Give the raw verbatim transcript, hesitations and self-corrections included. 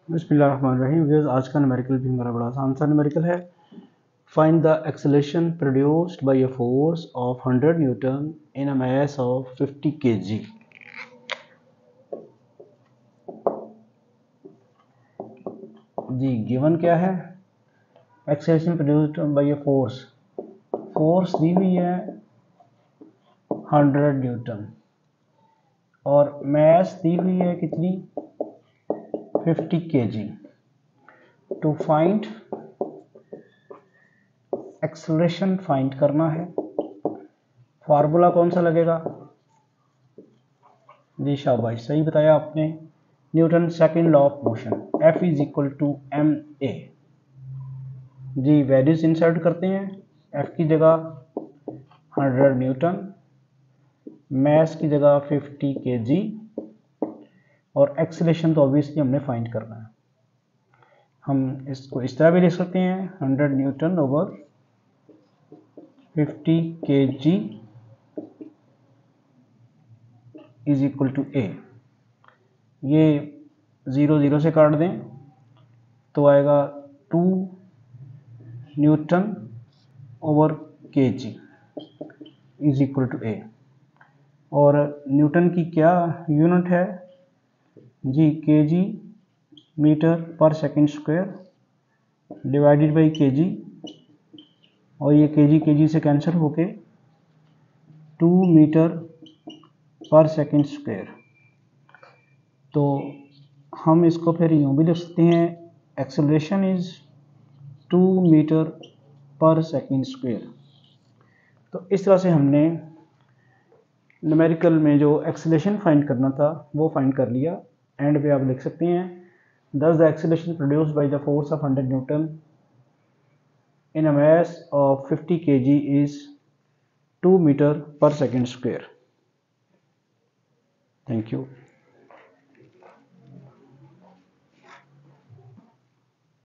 बिस्मिल्लाहिर्रहमानिर्रहीम। व्यूअर्स, आज का न्यूमेरिकल भी हमारा बड़ा आसान सा न्यूमेरिकल है। Find the acceleration produced by a force of hundred newton in a mass of fifty kg. जी, गिवन क्या है? Acceleration produced by a force, force दी हुई है हंड्रेड न्यूटन और मास दी हुई है कितनी? Fifty kg. To find acceleration find करना है। फार्मूला कौन सा लगेगा? जी शाबाश, सही बताया आपने। Newton second law of motion, F is equal to M A. जी, वैल्यूज इंसर्ट करते हैं। F की जगह हंड्रेड न्यूटन, मास की जगह फिफ्टी केजी और एक्सेलरेशन तो ऑब्वियसली हमने फाइंड करना है। हम इसको इस तरह भी लिख सकते हैं, hundred newton over fifty kg is equal to A. ये ज़ीरो ज़ीरो से काट दें तो आएगा to newton over K G is equal to A. और न्यूटन की क्या यूनिट है? जी, K G metre per second square divided by K G, और ये के जी के जी से कैंसिल होके two metre per second square. तो हम इसको फिर यूँ भी लिख सकते हैं, acceleration is two metre per second square. तो इस तरह से हमने न्यूमेरिकल में जो एक्सेलरेशन फाइंड करना था वो फाइंड कर लिया। एंड पे आप लिख सकते हैं, thus the acceleration produced by the force of hundred newton in a mass of fifty kg is two metre per second square. Thank you.